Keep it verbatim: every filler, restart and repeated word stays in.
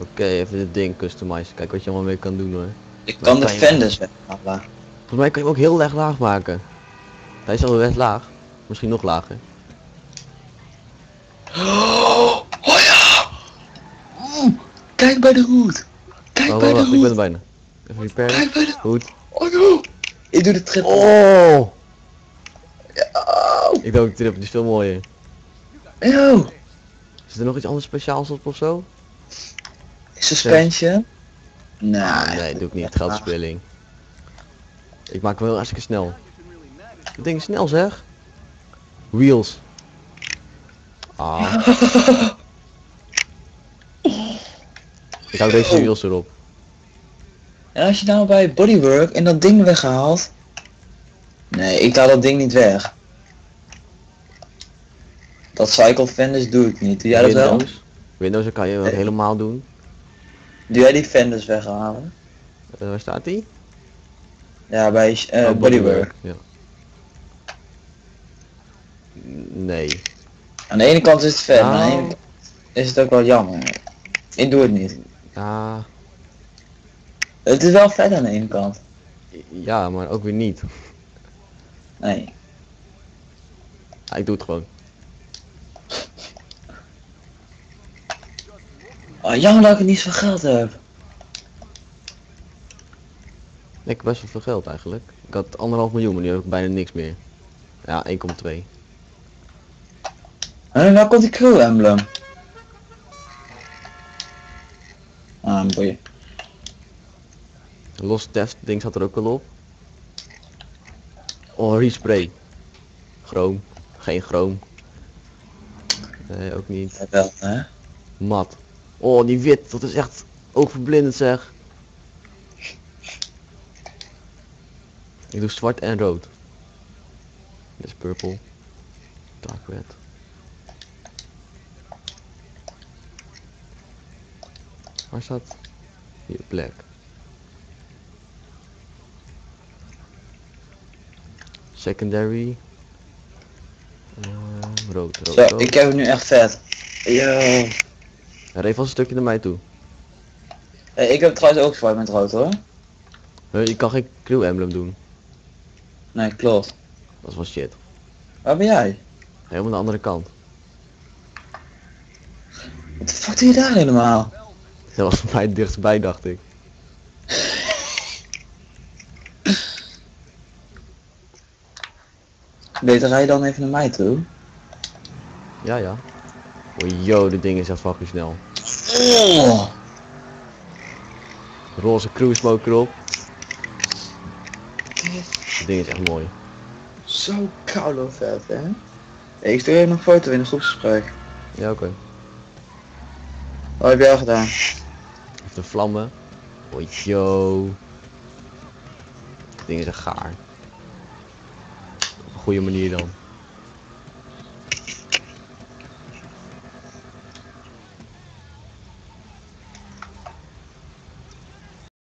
Oké, even dit ding customizen. Kijk wat je allemaal mee kan doen hoor. Ik Maar kan de kan je- fenders weghalen. Volgens mij kan je hem ook heel erg laag maken. Hij is al best laag. Misschien nog lager. Oh, oh ja! Oeh, kijk bij de hoed. Kijk Oh, bij wacht, de ik ben er hoed. bijna. Even repair. Kijk bij de... Goed. Oh no! Ik doe de trip. Oh! Oh, Ik denk ook trip, die is veel mooier. eeuw. Is er nog iets anders speciaals op of zo? Suspension? Nee, Ah, nee, doe ik niet. Geldspilling. Ik maak hem wel hartstikke snel. Dat ding is snel zeg. Wheels. Ah. Ik hou deze wheels erop. En als je nou bij bodywork en dat ding weghaalt. Nee, ik haal dat ding niet weg. Dat cycle fenders doe ik niet. Doe jij dat wel? Windows. Windows dan kan je ook Nee. helemaal doen. Doe jij die fenders weghalen? Uh, waar staat die? Ja, bij uh, Oh, bodywork. Ja. Nee. Aan de ene kant is het vet, maar aan de ene Nou, kant is het ook wel jammer. Ik doe het niet. ah, Het is wel vet aan de ene kant. ja, maar ook weer niet. Nee. Ah, ik doe het gewoon. Oh, jammer dat ik niet zoveel geld heb. Ik heb best wel veel geld eigenlijk. Ik had anderhalf miljoen, maar nu heb ik bijna niks meer. Ja, één komma twee. En waar komt die crew emblem? Ah, boeien. Los test ding zat er ook wel op. Oh, respray. Chroom. Geen chroom. Nee, ook niet. Ja, wel, hè? Mat. Oh, die wit, dat is echt oogverblindend zeg. Ik doe zwart en rood. Dit is purple. Dark red. Waar staat? Hier, black. Secondary. Uh, rood, rood, Zo, rood. ik heb het nu echt vet. Yo. Er even een stukje naar mij toe. Hey, ik heb trouwens ook zwart met rood hoor. Huh, je kan geen crew emblem doen. Nee, klopt. Dat is wel shit. Waar ben jij? Helemaal aan de andere kant. Wat de fuck doe je daar helemaal? Dat was voor mij het dichtstbij dacht ik. Beter rij je dan even naar mij toe. Ja, ja. Oh yo, dit ding is echt fucking snel. Oh. Roze cruise smoke erop. Dit ding is echt mooi. Zo koude vet hè. Hey, ik stuur even een foto in een groepsgesprek. Ja, oké. Okay. Wat heb jij gedaan? Even de vlammen. Oh yo. Dit ding is echt gaar. Op een goede manier dan.